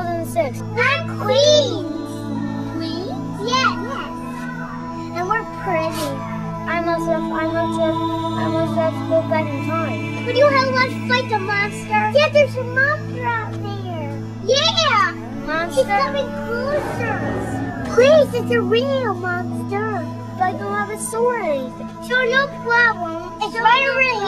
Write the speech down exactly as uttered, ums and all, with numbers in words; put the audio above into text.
thousand six. I'm Queen. Queen? Yes. Yes. And we're pretty. I must have, I must have, I must have go back in time. Would you help us fight the monster? Yeah, there's a monster out there. Yeah. Monster? It's coming closer. Please, it's a real monster. But I don't have a sword or anything. Sure, no problem. It's right around